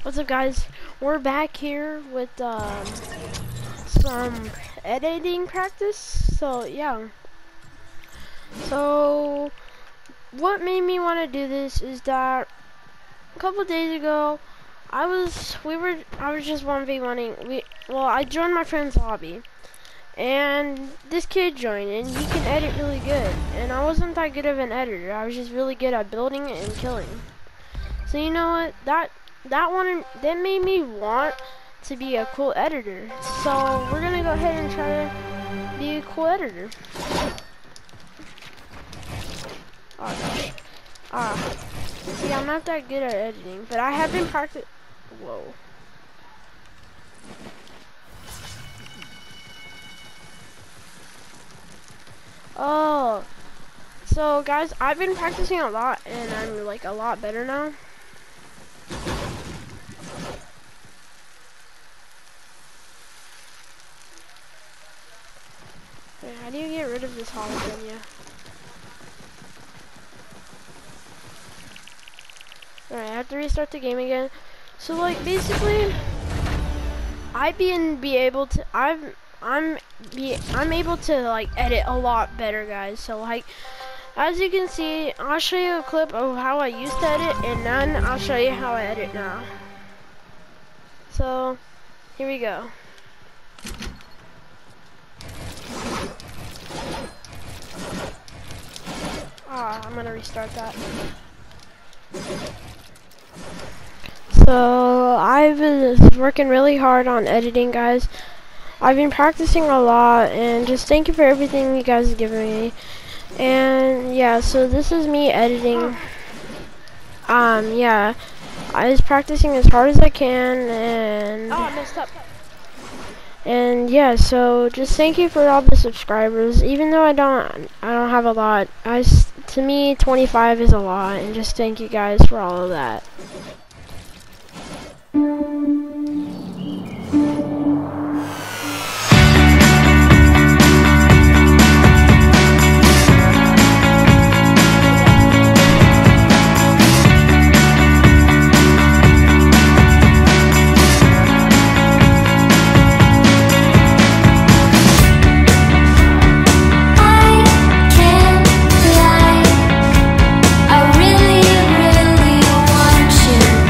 What's up, guys? We're back here with some editing practice. So yeah. So what made me want to do this is that a couple days ago, I was just 1v1ing. I joined my friend's lobby, and this kid joined, and he can edit really good. And I wasn't that good of an editor. I was just really good at building and killing. So you know what? That made me want to be a cool editor. So we're gonna go ahead and try to be a cool editor. Oh gosh. See, I'm not that good at editing, but I have been practicing. Whoa. Oh. So guys, I've been practicing a lot, and I'm like a lot better now. Wait, how do you get rid of this hologram? Yeah. Alright, I have to restart the game again. So like basically, I'm able to like edit a lot better, guys. So like, as you can see, I'll show you a clip of how I used to edit, and then I'll show you how I edit now. So here we go. I'm gonna restart that. So I've been working really hard on editing, guys. I've been practicing a lot, and just thank you for everything you guys have given me. And yeah, so this is me editing. Yeah, I was practicing as hard as I can, and I messed up. And yeah, so just thank you for all the subscribers. Even though I don't have a lot, to me 25 is a lot, and just thank you guys for all of that. I really, really want you.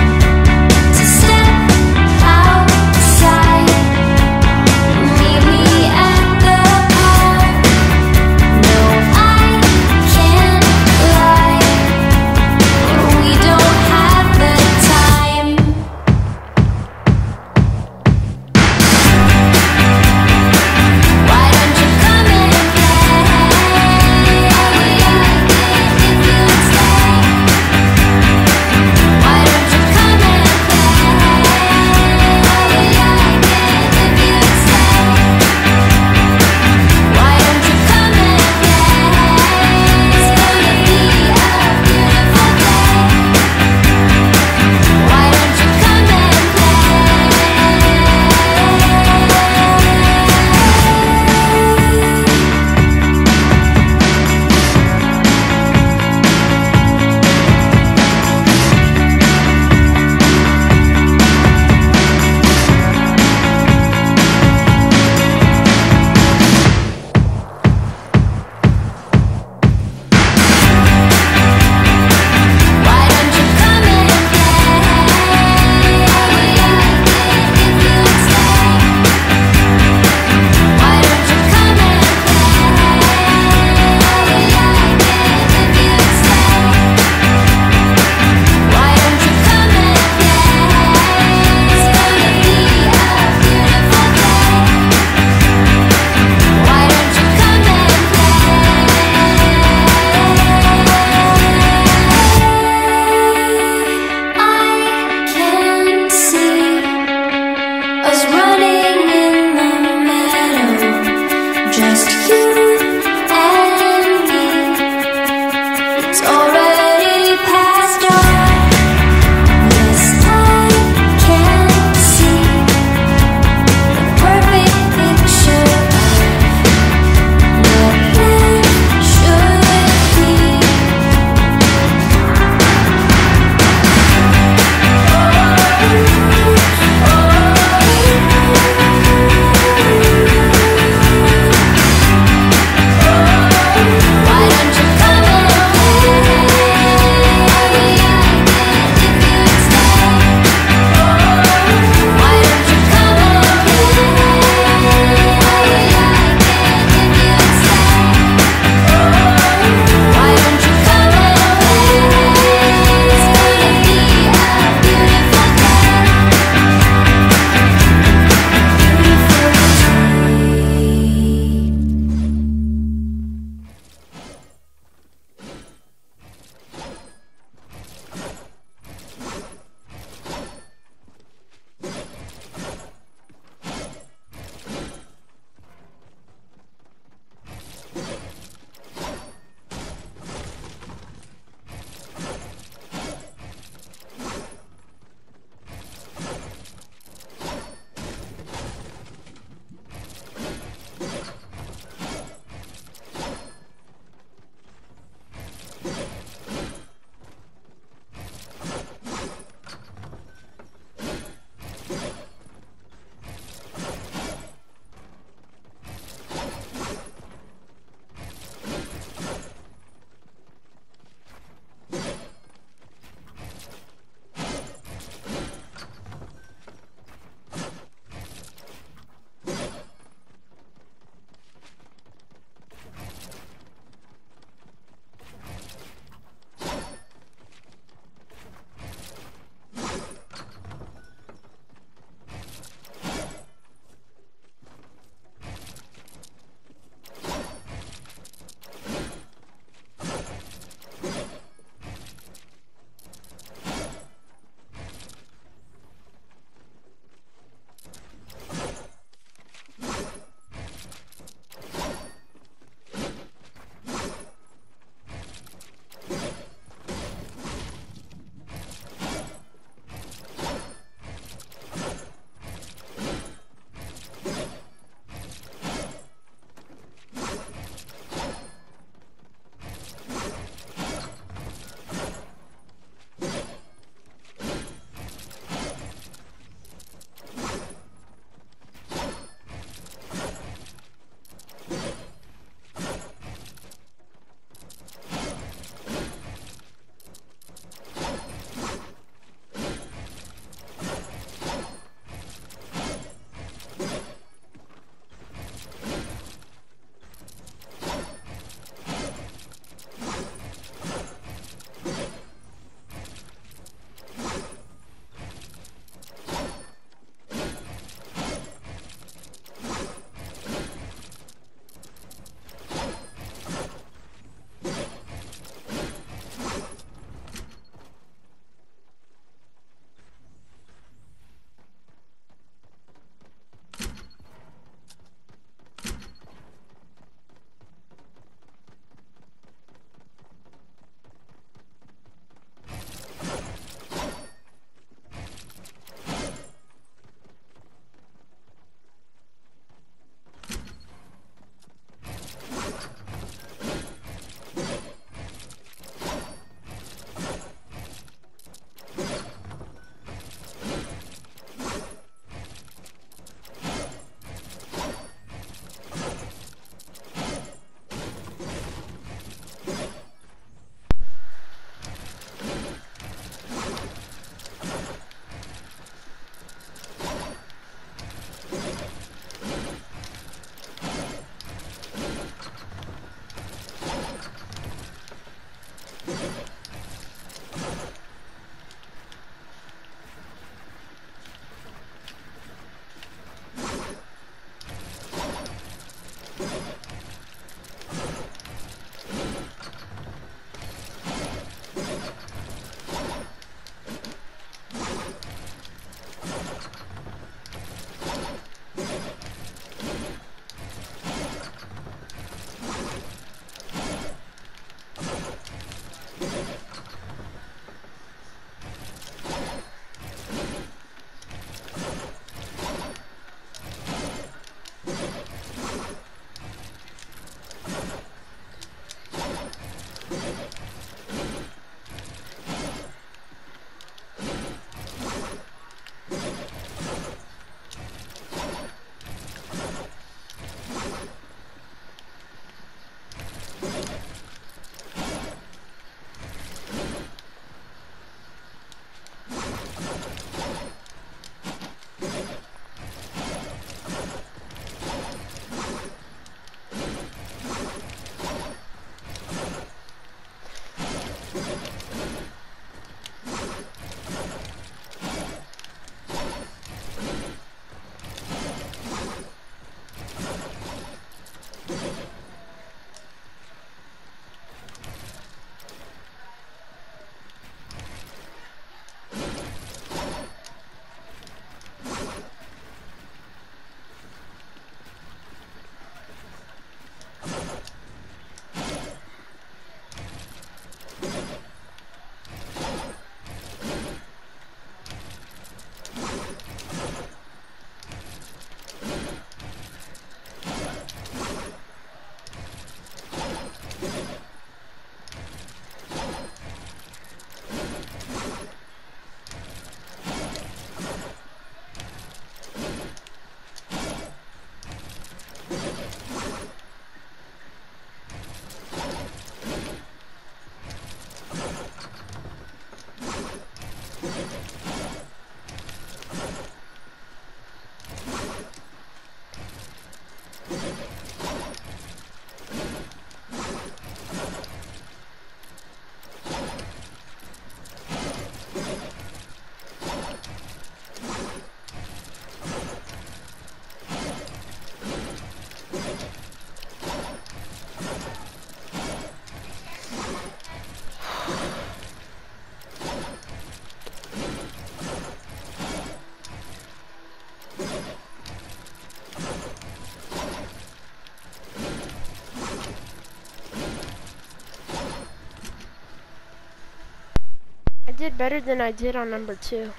I did better than I did on number 2.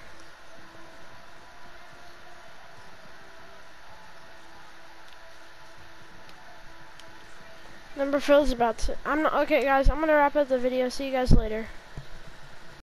Number 4 is about to. I'm not okay, guys. I'm gonna wrap up the video. See you guys later.